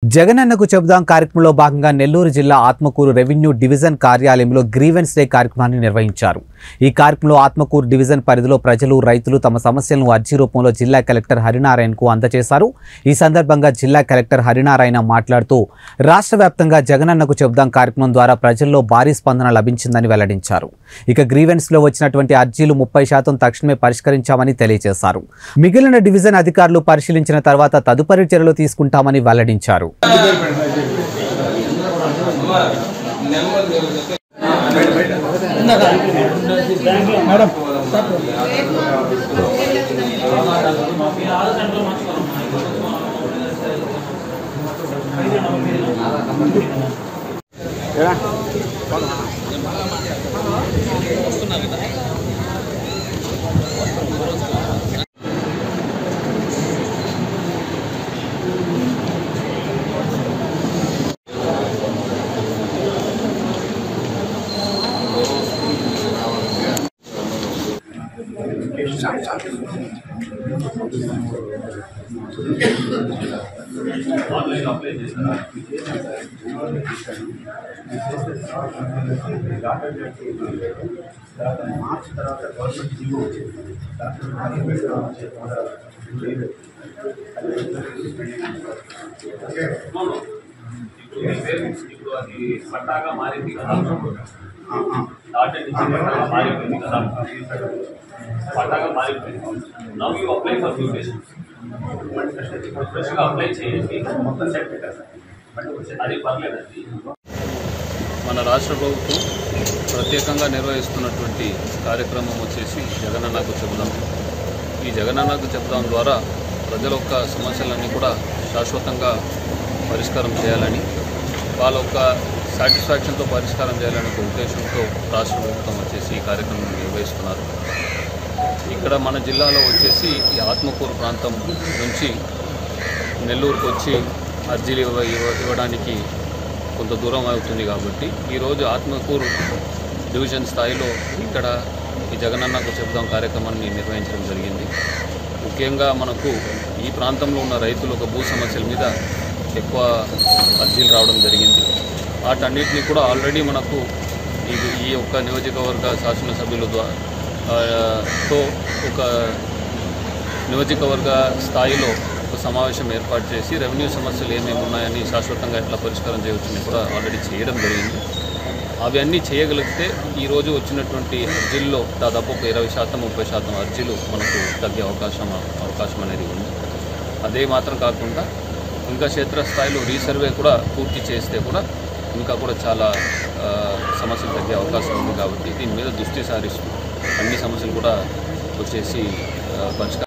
జగనన్నకు చెబుదాం కార్యక్రమంలో భాగంగా నెల్లూరు జిల్లా ఆత్మకూరు రెవెన్యూ డివిజన్ కార్యాలయంలో గ్రీవెన్స్ డే కార్యక్రమాన్ని నిర్వహించారు. ఈ కార్యక్రమంలో ఆత్మకూరు డివిజన్ పరిధిలో ప్రజలు, రైతులు తమ సమస్యలను అర్జీ రూపంలో జిల్లా కలెక్టర్ హరినారాయణకు అందజేశారు. ఈ సందర్భంగా జిల్లా కలెక్టర్ హరినారాయణ మాట్లాడుతూ రాష్ట్ర వ్యాప్తంగా జగనన్నకు చెబుదాం కార్యక్రమం ద్వారా ప్రజల్లో భారీ స్పందన లభించిందని వెల్లడించారు. ఇక గ్రీవెన్స్ లో వచ్చినటువంటి అర్జీలు 30% తక్షణమే పరిష్కరించామని తెలియజేశారు. మిగిలిన డివిజన్ అధికారులు పరిశీలించిన తర్వాత తదుపరి చర్యలు తీసుకుంటామని వెల్లడించారు. పట్టాగా మారింది కదా, మారిపోయింది కదా, పట్టాగా మారిపోయింది. Now you apply for mutation, ఫ్రెష్గా అప్లై చేయండి, మొత్తం సెట్ పెట్టారు, అది పర్లేదండి. మన రాష్ట్ర ప్రభుత్వం ప్రత్యేకంగా నిర్వహిస్తున్నటువంటి కార్యక్రమం వచ్చేసి జగనన్నకు చెబుదాం. ఈ జగనన్నకు చెబుదాం ద్వారా ప్రజల యొక్క సమస్యలన్నీ కూడా శాశ్వతంగా పరిష్కారం చేయాలని, వాళ్ళ యొక్క సాటిస్ఫాక్షన్తో పరిష్కారం చేయాలనే ఒక ఉద్దేశంతో రాష్ట్ర ప్రభుత్వం వచ్చేసి ఈ కార్యక్రమం నిర్వహిస్తున్నారు. ఇక్కడ మన జిల్లాలో వచ్చేసి ఈ ఆత్మకూరు ప్రాంతం నుంచి నెల్లూరుకు వచ్చి అర్జీలు ఇవ్వడానికి కొంత దూరం అవుతుంది. కాబట్టి ఈరోజు ఆత్మకూరు డివిజన్ స్థాయిలో ఇక్కడ ఈ జగనన్నకు చెబుదాం కార్యక్రమాన్ని నిర్వహించడం జరిగింది. ముఖ్యంగా మనకు ఈ ప్రాంతంలో ఉన్న రైతుల ఒక భూ సమస్యల మీద ఎక్కువ అర్జీలు రావడం జరిగింది. వాటన్నిటిని కూడా ఆల్రెడీ మనకు ఈ యొక్క నియోజకవర్గ శాసనసభ్యుల తో ఒక నియోజకవర్గ స్థాయిలో ఒక సమావేశం ఏర్పాటు చేసి రెవెన్యూ సమస్యలు ఏమేమి ఉన్నాయని శాశ్వతంగా ఎట్లా పరిష్కారం చేయవచ్చని కూడా ఆల్రెడీ చేయడం జరిగింది. అవన్నీ చేయగలిగితే ఈరోజు వచ్చినటువంటి అర్జీల్లో దాదాపు ఒక 20% 30% అర్జీలు మనకు తగ్గే అవకాశం అనేది ఉంది. అదే మాత్రం కాకుండా ఇంకా క్షేత్రస్థాయిలో రీసర్వే కూడా పూర్తి చేస్తే కూడా ఇంకా కూడా చాలా సమస్యలు తగ్గే అవకాశం ఉంది. కాబట్టి దీని మీద దృష్టి సారిస్తూ అన్ని సమస్యలు కూడా వచ్చేసి పరిష్కారం